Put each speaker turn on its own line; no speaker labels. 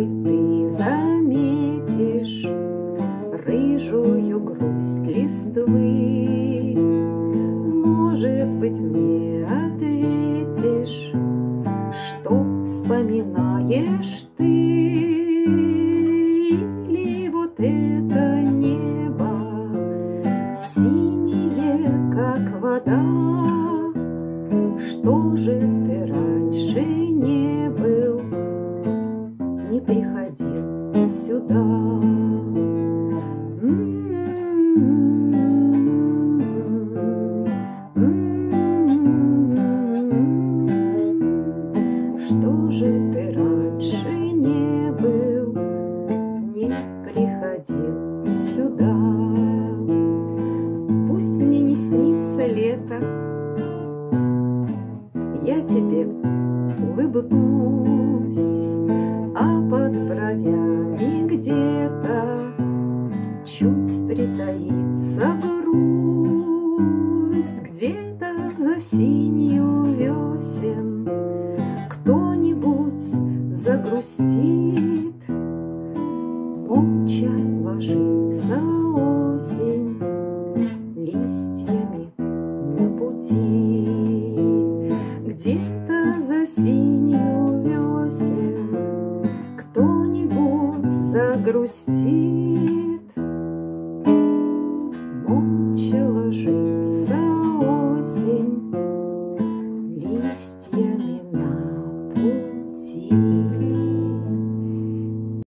быть, ты заметишь рыжую грусть листвы. Может быть, мне ответишь, что вспоминаешь ты. Или вот это небо синее, как вода. Что же ты раньше не был, не приходил сюда? Что же ты раньше не был, не приходил сюда? Пусть мне не снится лето, я тебе улыбнусь, а под бровями где-то чуть притаится грусть. Где-то за синью весен кто-нибудь загрустит. Молча ложится осень листьями на пути. Где-то за синью весен кто-нибудь загрустит.